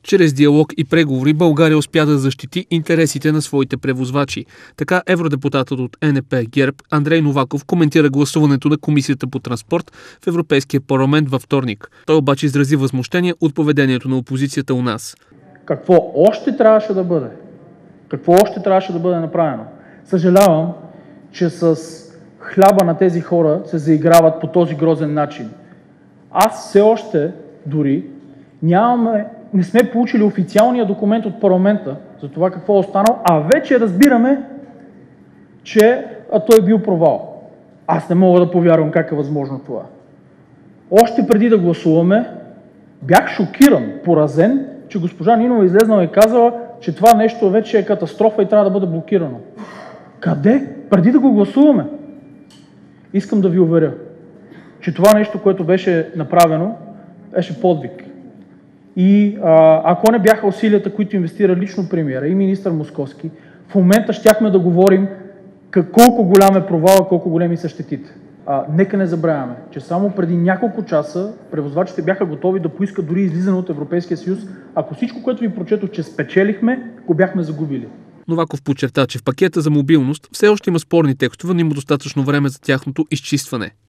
Чрез диалог и преговори България успя да защити интересите на своите превозвачи. Така евродепутатът от ЕНП ГЕРБ Андрей Новаков коментира гласуването на Комисията по транспорт в Европейския парламент във вторник. Той обаче изрази възмущение от поведението на опозицията у нас. Какво още трябваше да бъде? Какво още трябваше да бъде направено? Съжалявам, че с хляба на тези хора се заиграват по този грозен начин. Аз все още дори не сме получили официалния документ от парламента за това какво е останало, а вече разбираме, че той е бил провал. Аз не мога да повярвам как е възможно това. Още преди да гласуваме, бях шокиран, поразен, че госпожа Нинова излезнала и казала, че това нещо вече е катастрофа и трябва да бъде блокирано. Къде? Преди да го гласуваме. Искам да ви уверя, че това нещо, което беше направено, беше подвиг. И ако не бяха усилията, които инвестира лично премиера и министър Московски, в момента щяхме да говорим колко голям е провала, колко големи са щетите. Нека не забравяме, че само преди няколко часа превозвачите бяха готови да поискат дори излизане от Европейския съюз, ако всичко, което ви прочетох, че спечелихме, го бяхме загубили. Новаков подчерта, че в пакета за мобилност все още има спорни текстове, но има достатъчно време за тяхното изчистване.